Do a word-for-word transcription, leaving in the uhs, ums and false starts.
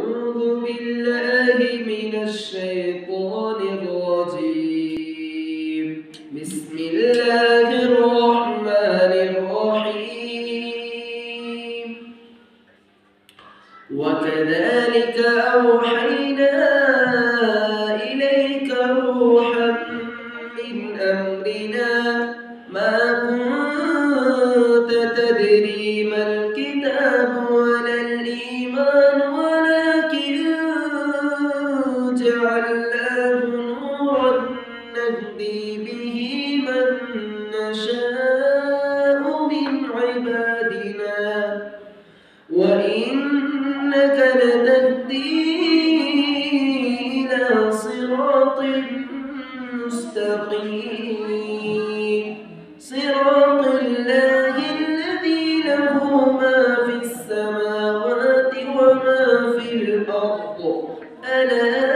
أعوذ بالله من الشيطان الرجيم. بسم الله الرحمن الرحيم. وكذلك أوحينا إليك روحا من أمرنا ما كنت تدري ما الكتاب ولا الإيمان ولكن جعلناه نورا نهدي به من نشاء من عبادنا وإنك لتهدي إلى صراط مستقيم صراط الله الذي له ما في السماوات وما في الأرض ألا